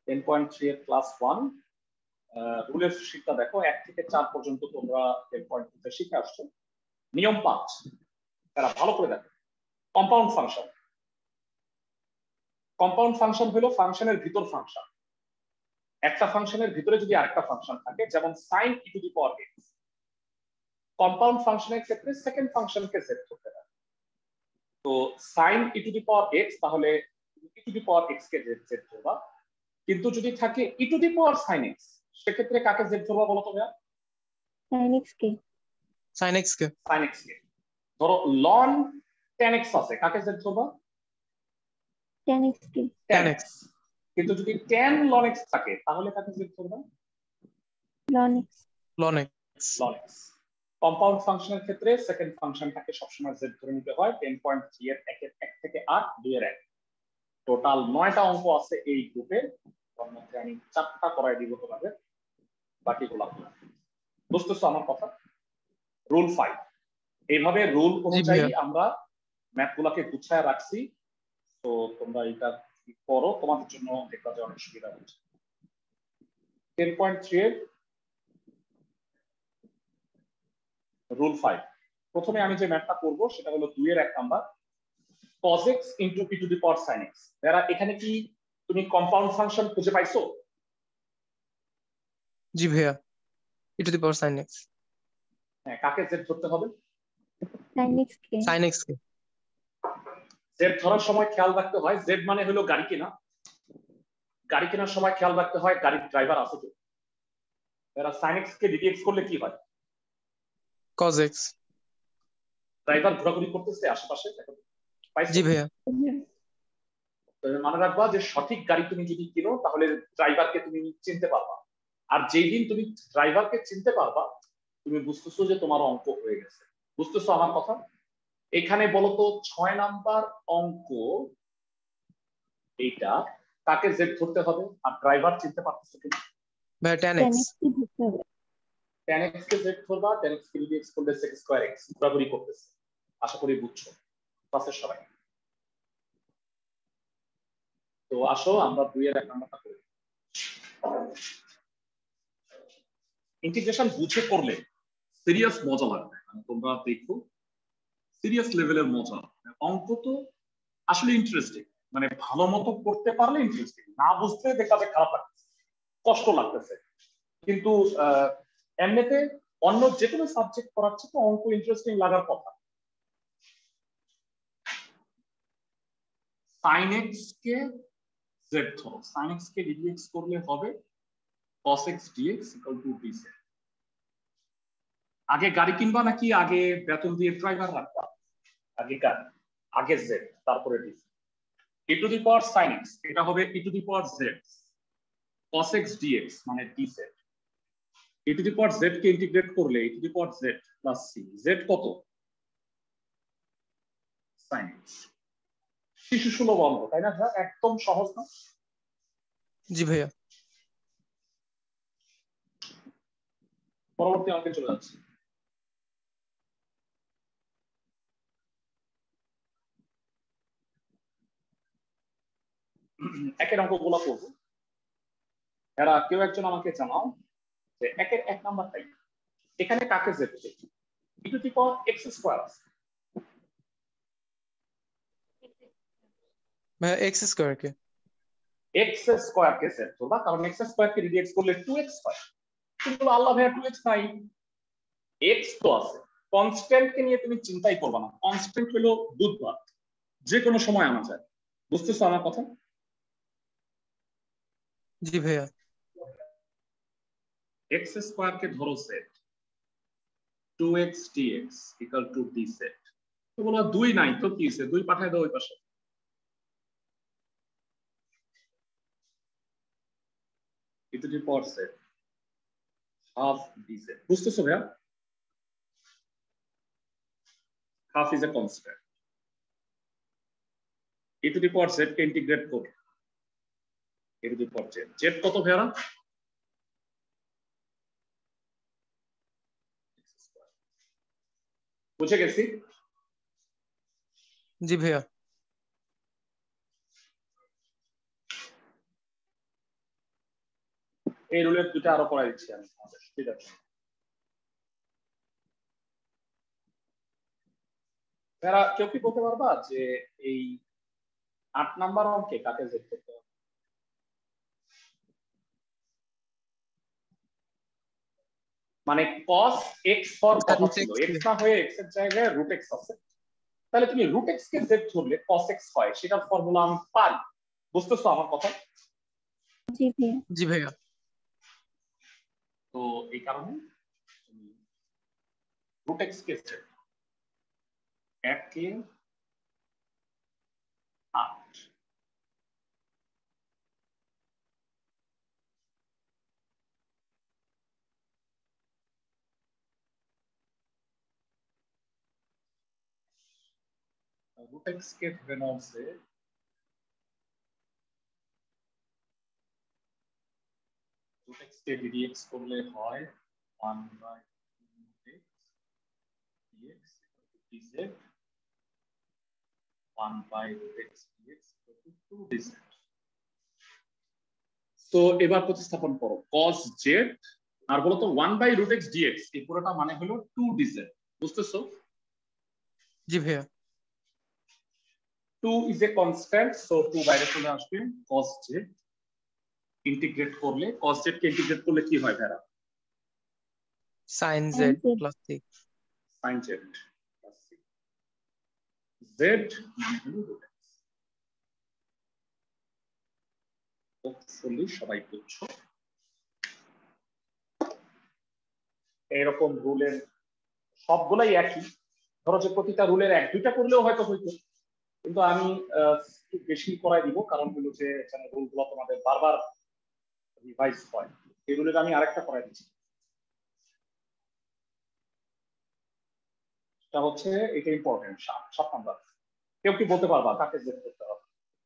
10.3 এর ক্লাস 1 রুলের শিক্ষা দেখো 1 থেকে 4 পর্যন্ত তোমরা 10.2 তে শিখে আসছো। নিয়ম 5 তারা ভালো করে দেখো। Compound function. কম্পাউন্ড ফাংশন হলো ফাংশনের ভিতর ফাংশন। একটা ফাংশনের ভিতরে যদি আরেকটা ফাংশন থাকে, যেমন sin e to the power x, compound ফাংশনের ক্ষেত্রে সেকেন্ড ফাংশনকে z ধরতে হবে। তো sin e to the power x, তাহলে e to the power x কে z ধরবা। কিন্তু যদি থাকে e to the power sin x, সেক্ষেত্রে কাকে z ধরবা বলো তো ভাইয়া? sin x কে। sin x কে। sin x কে। ধরো ln tan x আছে, কাকে z ধরবা? tan x কে। tan x। কিন্তু যদি tan ln x থাকে, তাহলে কাকে z ধরবা? ln x। ln x। ln x। Compound ফাংশনের ক্ষেত্রে সেকেন্ড ফাংশনটাকে সবসময় z ধরে নিতে হয়। 10.3 এর 1 থেকে 8, 2 এর 1, টোটাল 9টা অঙ্ক আছে এই গ্রুপে। তার মধ্যে আমি 4টা করাই দিব তোমাদের, বাকিগুলো বুঝতেছো আমার কথা? রুল 5, এইভাবে রুল অনুযায়ী আমরা ম্যাথগুলোকে গুছায় রাখছি। তো তোমরা এটা করো, তোমাদের জন্য দেখবা যে অনেক সুবিধা হচ্ছে। 10.3 এর রুল 5, প্রথমে আমি যে ম্যাথটা করব সেটা হলো 2 এর 1 number, cos x into e to the power sin x। এরা এখানে কি তুমি কম্পাউন্ড ফাংশন খুঁজে পাইছো? জি ভাইয়া, e to the power sin x। হ্যাঁ, কাকে z ধরতে হবে? sin x কে। sin x কে। z ধরার সময় খেয়াল রাখতে হয়, z মানে হলো গাড়ি কেনা। গাড়ি কেনার সময় খেয়াল রাখতে হয় গাড়ির ড্রাইভার আছে কি। এরা sin x কে ddx করলে কি হয়? cos x। ড্রাইভার ঘোরাঘুরি করতেছে আশেপাশে, পাইছো? জি ভাইয়া। মনে রাখবা যে সঠিক গাড়ি তুমি যদি কিনো, তাহলে ড্রাইভারকে তুমি চিনতে পারবা। আর যেই দিন তুমি ড্রাইভারকে চিনতে পারবা, তুমি বুঝতেছো যে তোমার অঙ্ক হয়ে গেছে। বুঝতেছো আমার কথা? এখানে বলতো 6 নাম্বার অঙ্ক, এইটা কাকে জেড ধরতে হবে আর ড্রাইভার চিনতে পারতেছো কিনা? ভাইয়া tan x। tan x কে জেড ধরবা, tan x কে যদি x করলে sec স্কয়ার x ঘোরাঘুরি করতেছে। আশা করি বুঝছো ক্লাসের সবাই। তো আসো আমরা 2 এর 1 নাম্বারটা করি। ইন্টিগ্রেশন বুঝে করলে সিরিয়াস মজা লাগবে, মানে তোমরা দেখো সিরিয়াস লেভেলের মজা। অঙ্ক তো আসলে ইন্টারেস্টিং, মানে ভালো মতো করতে পারলে ইন্টারেস্টিং, না বুঝতে দেখা যায় খারাপ লাগতেছে, কষ্ট লাগতেছে। কিন্তু এমনিতে অন্য যে কোনো সাবজেক্ট পড়াচ্ছে তো অঙ্ক ইন্টারেস্টিং লাগার কথা। sin x কে z ধরো, sin x কে dx করলে হবে cos x dx = dz। আগে গাড়ি কিনবা নাকি আগে বেতন দিয়ে ড্রাইভার রাখবা? আগে গাড়ি, আগে z, তারপরে dz। e to the power sin x, এটা হবে e to the power z cos x dx মানে dz। e to the power z কে ইন্টিগ্রেট করলে e to the power z plus c। z কত? sin x। শিশু সুলভ অঙ্ক, তাই না? একদম সহজ না? জি ভাইয়া। পরবর্তী অঙ্কে চলে যাচ্ছে। একের অঙ্কগুলো করব। এরা কেউ একজন আমাকে জানাও যে একের 1 নাম্বারটাই এখানে কাকে z ধরছে? e to the power x square আছে। ভাইয়া x স্কয়ার কে। x স্কয়ার কে z ধরবা, কারণ x স্কয়ার কে dx করলে 2x হয়। কিন্তু আল্লাহ ভাইয়া 2x নাই, x তো আছে। কনস্ট্যান্ট কে নিয়ে তুমি চিন্তাই করবে না, কনস্ট্যান্ট হলো দুধ ভাত, যে কোনো সময় আনা যায়। বুঝতেছো আমার কথা? জি ভাইয়া। x স্কয়ার কে ধরো z, 2x dx = dz। তো বলা 2 নাই তো কি আছে, 2 পাঠায় দাও ওই পাশে। e to the power z half dz। বুঝতেছো ভাইয়া? half is a constant। e to the power z কে ইন্টিগ্রেট করো, e to the power z। z কত ভাইয়া? বুঝে গেছি? জি ভাইয়া। এই রুলের দুটো আরো পড়াই দিচ্ছি আমি, ঠিক আছে? যারা কেউ কি বলতে পারবা যে এই 8 নাম্বার অঙ্কে কাকে যোগ করতে হবে? মানে cos x ফর কথা ছিল, x না হয়ে x এর জায়গায় √x আছে, তাহলে তুমি √x কে z ধরলে cos x হয়, সেটার ফর্মুলা আমি পারি। বুঝতেছো আমার কথা? জি ভাইয়া। জি ভাইয়া। তো এই কারণে তুমি √x কে z 1 কে 8 √x কে ধরে নাও যে √x কে ddx করলে হয় 1/√x dx dz 1/√x dx 2dz। তো এবার প্রতিস্থাপন করো cos z আর বলো তো 1/√x dx, এই পুরোটা মানে হলো 2dz। বুঝতেছো? জি ভাইয়া। 2 is a constant, so 2 বাইরে চলে আসবে। cos z ইন্টিগ্রেট করলে, cos z কে ইন্টিগ্রেট করলে কি হয় ভাইরা? sin z plus c। sin z plus c। z মানে হলো √x। হোপফুলি সবাই বুঝছো। এইরকম রুলের সবগুলাই একই, ধরো যে প্রতিটা রুলের 1-2টা করলেও হয়তো হইতো, কিন্তু আমি একটু বেশি করাই দিব, কারণ হলো যে রুলগুলো তোমাদের বারবার রিভাইজ হয়। এই রুলের আমি আরেকটা করাই দিচ্ছি, এটা হচ্ছে এটা ইম্পর্টেন্ট 7 নাম্বার। কেউ কি বলতে পারবা কাকে জেড করতে হবে?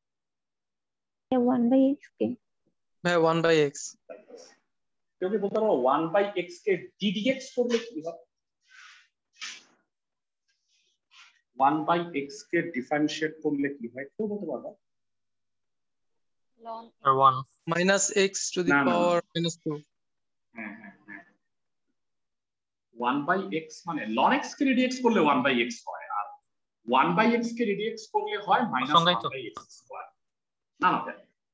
1/x কে। ভাইয়া 1/x। কেউ কি বলতে পারো 1/x কে ddx করলে কি হয়? 1/x কে ডিফারেন্সিয়েট করলে কি হয় কেউ বলতে পারবা? ln -x to the power -2। হ্যাঁ হ্যাঁ হ্যাঁ, 1/x মানে ln x কে ddx করলে 1/x হয়, আর 1/x কে ddx করলে হয় -1/x স্কয়ার। না না,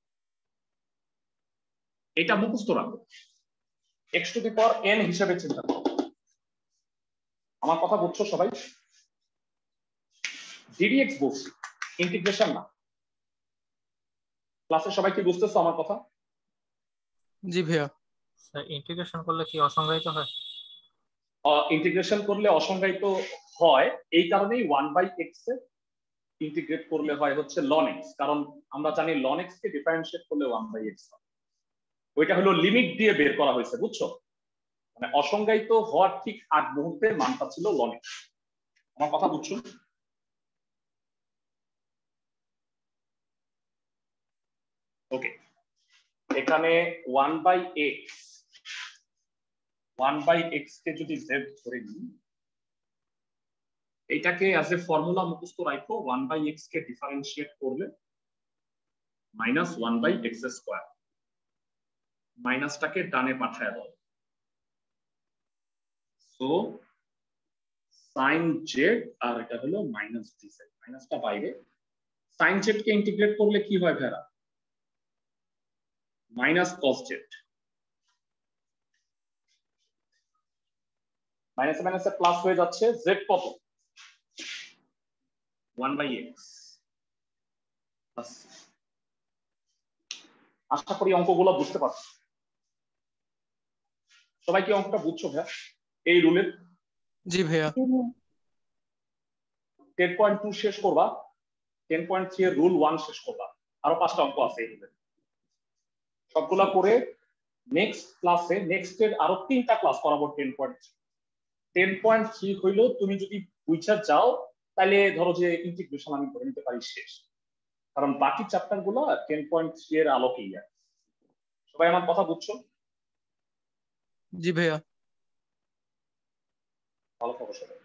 এটা মুখস্থ রাখো, x to the power n হিসেবে চিন্তা করো। আমার কথা বুঝছো সবাই? ddx বলছি, ইন্টিগ্রেশন না। ক্লাসে সবাই কি বুঝতেছো আমার কথা? জি ভাইয়া। স্যার ইন্টিগ্রেশন করলে কি অসংজ্ঞায়িত হয়? ইন্টিগ্রেশন করলে অসংজ্ঞায়িত হয়, এই কারণেই 1/x এ ইন্টিগ্রেট করলে হয় হচ্ছে ln x, কারণ আমরা জানি ln x কে ডিফারেন্সিয়েট করলে 1/x হয়। ওইটা হলো লিমিট দিয়ে বের করা হয়েছে, বুঝছো? মানে অসংজ্ঞায়িত হওয়ার ঠিক আগ মুহূর্তে মানটা ছিল ln x। আমার কথা বুঝছো? ওকে, এখানে 1/x কে যদি z ধরে নিই, এটাকে অ্যাজ এ ফর্মুলা মুখস্থ রাখো, 1/x কে ডিফারেন্সিয়েট করলে -1/x স্কয়ার, মাইনাসটাকে ডানে পাঠায় দাও। সো sin z আর এটা হলো -dz, মাইনাসটা বাইরে। sin z কে ইন্টিগ্রেট করলে কি হয় ভাইরা? -cos z, মাইনাসে মাইনাসে প্লাস হয়ে যাচ্ছে, z কত? 1/x। আশা করি অঙ্কগুলো বুঝতে পারছো সবাই। কি অঙ্কটা বুঝছো ভাইয়া এই রুলের? জি ভাইয়া। 10.2 শেষ করবা, 10.3 এর রুল 1 শেষ করবা, আরো 5টা অঙ্ক আছে এই রুলের। সবগুলা করে নেক্সট ক্লাসে, নেক্সটের আরো 3টা ক্লাস করাবো 10.3। 10.3 হইলো তুমি যদি বুঝা যাও তাহলে ধরো যে ইন্টিগ্রেশন আমি করে নিতে পারি শেষ, কারণ বাকি চ্যাপ্টার গুলো 10.3 এর আলোকেই আছে। সবাই আমার কথা বুঝছো? জি ভাইয়া। ভালো খবর সবাই।